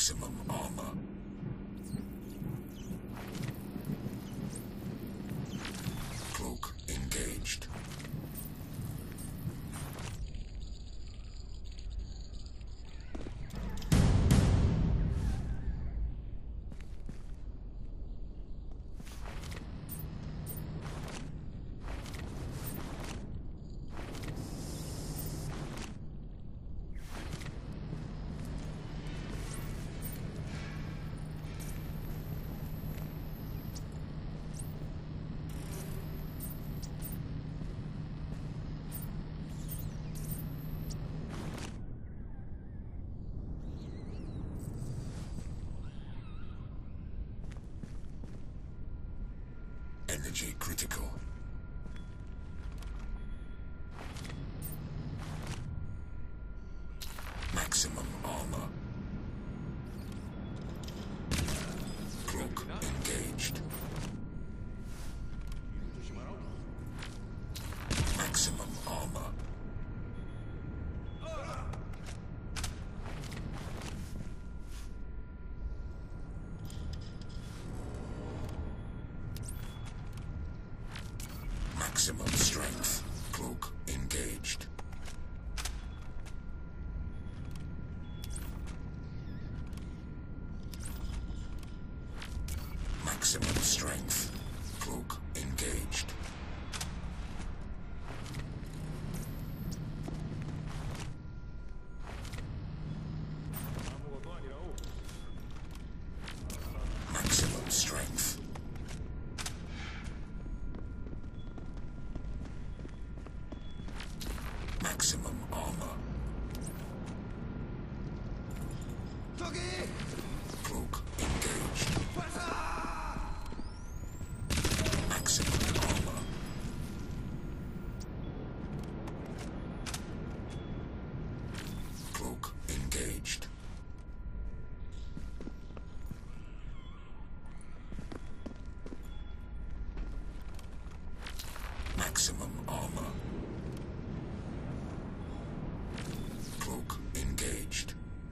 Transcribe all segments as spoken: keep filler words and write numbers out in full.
Maximum armor. Cloak engaged. Energy critical. Maximum armor. Cloak engaged. Maximum armor. Maximum strength. Cloak engaged. Maximum strength. Cloak engaged. Maximum strength. Maximum armor. Cloak engaged. Maximum armor. Cloak engaged. Maximum armor. Cloak engaged.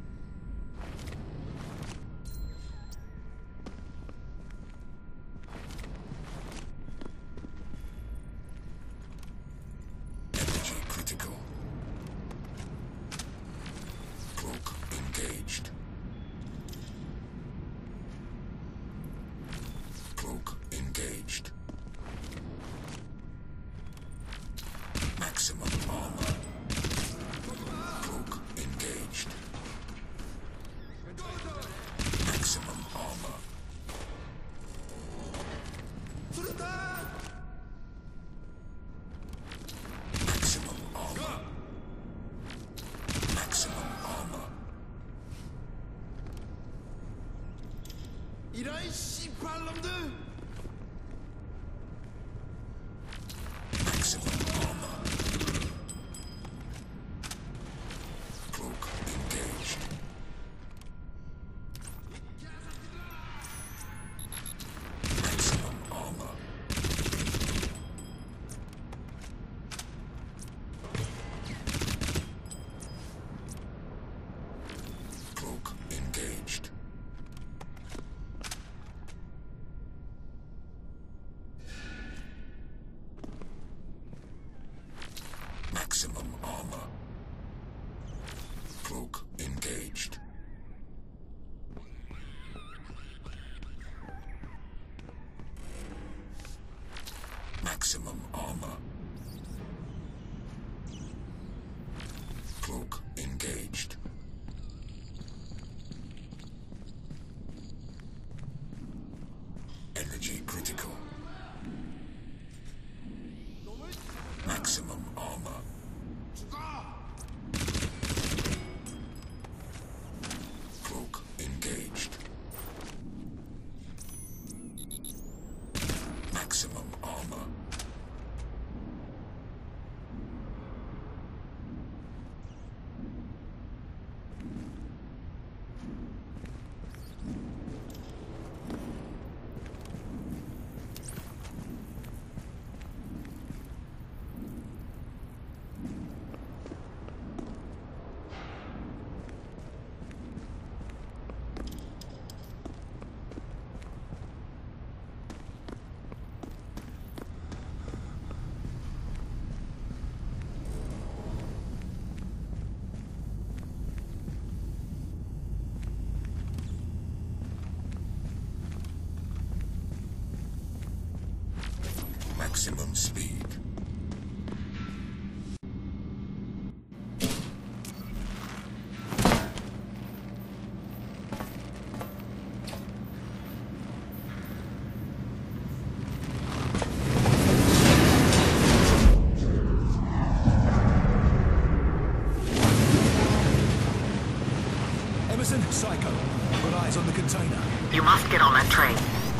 Energy critical. Cloak engaged. Cloak engaged. Maximum armor. Cloak engaged. Maximum armor. Maximum armor. Maximum armor. 이런 씨발놈들! Maximum armor. Cloak engaged. Maximum armor. Cloak engaged. Maximum armor. Cloak engaged. Maximum armor. Cloak engaged. Energy critical. Maximum armor. Cloak engaged. Maximum armor. Maximum speed. Emerson, Psycho. Got eyes on the container. You must get on that train.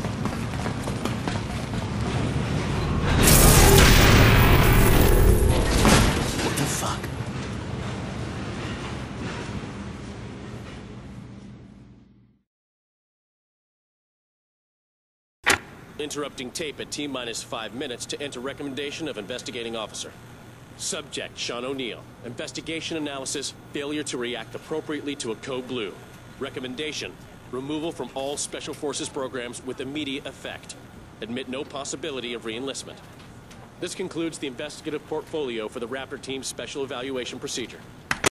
What the fuck? Interrupting tape at T minus five minutes to enter recommendation of investigating officer. Subject, Sean O'Neill. Investigation analysis, failure to react appropriately to a code blue. Recommendation, removal from all Special Forces programs with immediate effect. Admit no possibility of re-enlistment. This concludes the investigative portfolio for the Raptor Team's Special Evaluation Procedure.